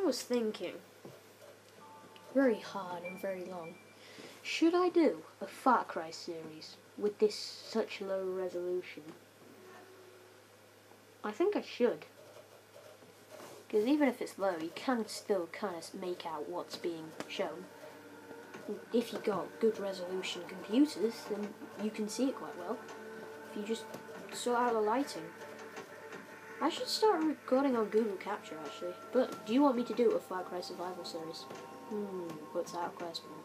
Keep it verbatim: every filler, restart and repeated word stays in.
I was thinking, very hard and very long, should I do a Far Cry series with this such low resolution? I think I should. Because even if it's low, you can still kind of make out what's being shown. If you got good resolution computers, then you can see it quite well. If you just sort out the lighting. I should start recording on Google Capture actually. But do you want me to do a Far Cry Survival series? Hmm, what's that question?